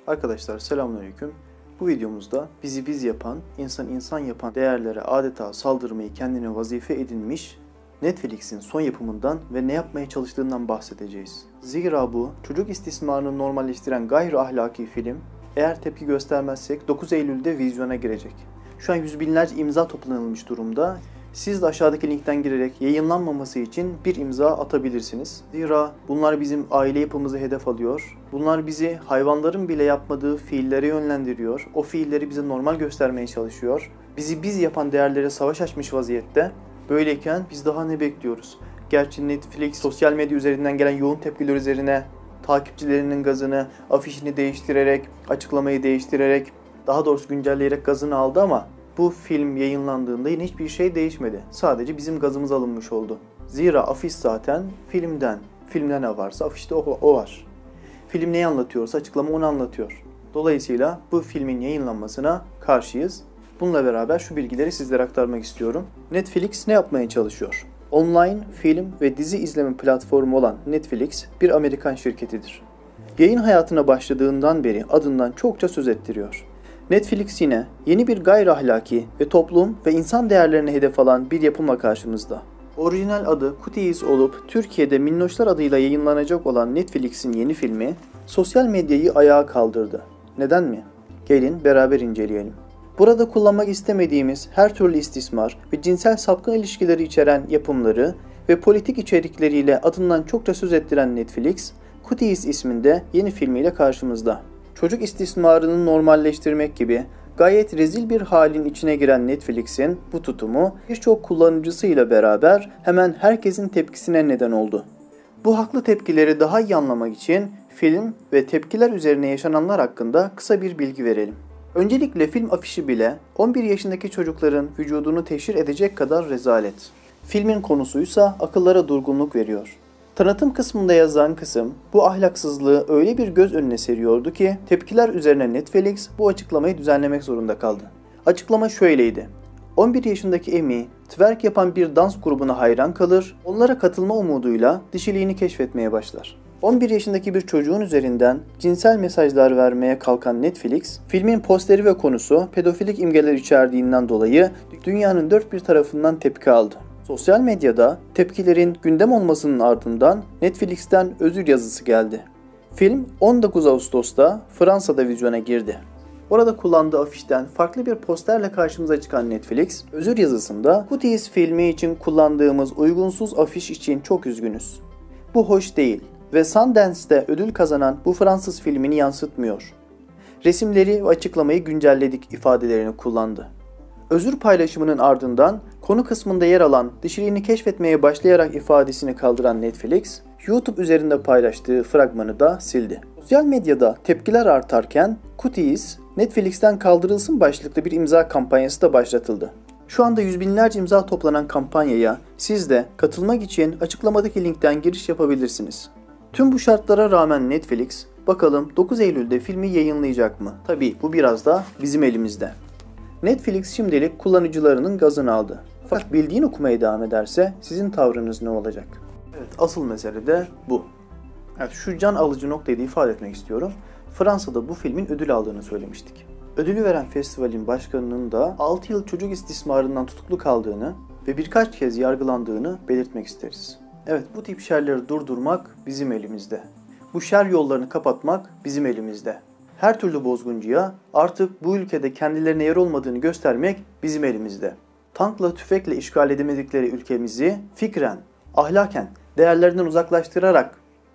Arkadaşlar selamünaleyküm. Bu videomuzda bizi biz yapan, insan yapan değerlere adeta saldırmayı kendine vazife edinmiş Netflix'in son yapımından ve ne yapmaya çalıştığından bahsedeceğiz. Zira bu çocuk istismarını normalleştiren gayri ahlaki film eğer tepki göstermezsek 9 Eylül'de vizyona girecek. Şu an yüz binlerce imza toplanılmış durumda. Siz de aşağıdaki linkten girerek yayınlanmaması için bir imza atabilirsiniz. Zira bunlar bizim aile yapımızı hedef alıyor. Bunlar bizi hayvanların bile yapmadığı fiillere yönlendiriyor. O fiilleri bize normal göstermeye çalışıyor. Bizi biz yapan değerlere savaş açmış vaziyette. Böyleyken biz daha ne bekliyoruz? Gerçi Netflix sosyal medya üzerinden gelen yoğun tepkiler üzerine takipçilerinin gazını, afişini değiştirerek, açıklamayı değiştirerek, daha doğrusu güncelleyerek gazını aldı ama bu film yayınlandığında yine hiçbir şey değişmedi. Sadece bizim gazımız alınmış oldu. Zira afiş zaten filmden. Filmde ne varsa afişte o var. Film neyi anlatıyorsa açıklama onu anlatıyor. Dolayısıyla bu filmin yayınlanmasına karşıyız. Bununla beraber şu bilgileri sizlere aktarmak istiyorum. Netflix ne yapmaya çalışıyor? Online film ve dizi izleme platformu olan Netflix bir Amerikan şirketidir. Yayın hayatına başladığından beri adından çokça söz ettiriyor. Netflix yine yeni bir gayri ahlaki ve toplum ve insan değerlerine hedef alan bir yapımla karşımızda. Orijinal adı Cuties olup Türkiye'de Minnoşlar adıyla yayınlanacak olan Netflix'in yeni filmi sosyal medyayı ayağa kaldırdı. Neden mi? Gelin beraber inceleyelim. Burada kullanmak istemediğimiz her türlü istismar ve cinsel sapkın ilişkileri içeren yapımları ve politik içerikleriyle adından çokça söz ettiren Netflix, Cuties isminde yeni filmiyle karşımızda. Çocuk istismarını normalleştirmek gibi gayet rezil bir halin içine giren Netflix'in bu tutumu birçok kullanıcısıyla beraber hemen herkesin tepkisine neden oldu. Bu haklı tepkileri daha iyi anlamak için film ve tepkiler üzerine yaşananlar hakkında kısa bir bilgi verelim. Öncelikle film afişi bile 11 yaşındaki çocukların vücudunu teşhir edecek kadar rezalet. Filmin konusuysa akıllara durgunluk veriyor. Tanıtım kısmında yazan kısım bu ahlaksızlığı öyle bir göz önüne seriyordu ki tepkiler üzerine Netflix bu açıklamayı düzenlemek zorunda kaldı. Açıklama şöyleydi. 11 yaşındaki Amy, twerk yapan bir dans grubuna hayran kalır, onlara katılma umuduyla dişiliğini keşfetmeye başlar. 11 yaşındaki bir çocuğun üzerinden cinsel mesajlar vermeye kalkan Netflix, filmin posteri ve konusu pedofilik imgeler içerdiğinden dolayı dünyanın dört bir tarafından tepki aldı. Sosyal medyada tepkilerin gündem olmasının ardından Netflix'ten özür yazısı geldi. Film 19 Ağustos'ta Fransa'da vizyona girdi. Orada kullandığı afişten farklı bir posterle karşımıza çıkan Netflix, özür yazısında Cuties filmi için kullandığımız uygunsuz afiş için çok üzgünüz. Bu hoş değil ve Sundance'de ödül kazanan bu Fransız filmini yansıtmıyor. Resimleri ve açıklamayı güncelledik ifadelerini kullandı. Özür paylaşımının ardından konu kısmında yer alan dişiliğini keşfetmeye başlayarak ifadesini kaldıran Netflix, YouTube üzerinde paylaştığı fragmanı da sildi. Sosyal medyada tepkiler artarken Cuties, Netflix'ten kaldırılsın başlıklı bir imza kampanyası da başlatıldı. Şu anda yüz binlerce imza toplanan kampanyaya siz de katılmak için açıklamadaki linkten giriş yapabilirsiniz. Tüm bu şartlara rağmen Netflix, bakalım 9 Eylül'de filmi yayınlayacak mı? Tabii bu biraz da bizim elimizde. Netflix şimdilik kullanıcılarının gazını aldı. Fakat bildiğini okumaya devam ederse sizin tavrınız ne olacak? Evet, asıl mesele de bu. Evet, şu can alıcı noktayı da ifade etmek istiyorum. Fransa'da bu filmin ödül aldığını söylemiştik. Ödülü veren festivalin başkanının da 6 yıl çocuk istismarından tutuklu kaldığını ve birkaç kez yargılandığını belirtmek isteriz. Evet, bu tip şerleri durdurmak bizim elimizde. Bu şer yollarını kapatmak bizim elimizde. Her türlü bozguncuya artık bu ülkede kendilerine yer olmadığını göstermek bizim elimizde. Tankla, tüfekle işgal edemedikleri ülkemizi fikren, ahlaken, değerlerinden uzaklaştırarak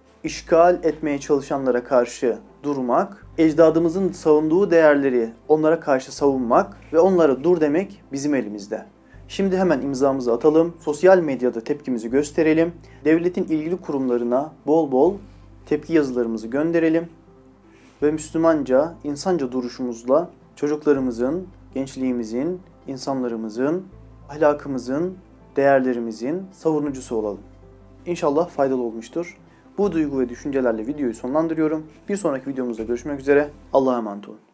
işgal etmeye çalışanlara karşı durmak, ecdadımızın savunduğu değerleri onlara karşı savunmak ve onlara dur demek bizim elimizde. Şimdi hemen imzamızı atalım, sosyal medyada tepkimizi gösterelim, devletin ilgili kurumlarına bol bol tepki yazılarımızı gönderelim ve Müslümanca, insanca duruşumuzla çocuklarımızın, gençliğimizin, insanlarımızın, ahlakımızın, değerlerimizin savunucusu olalım. İnşallah faydalı olmuştur. Bu duygu ve düşüncelerle videoyu sonlandırıyorum. Bir sonraki videomuzda görüşmek üzere. Allah'a emanet olun.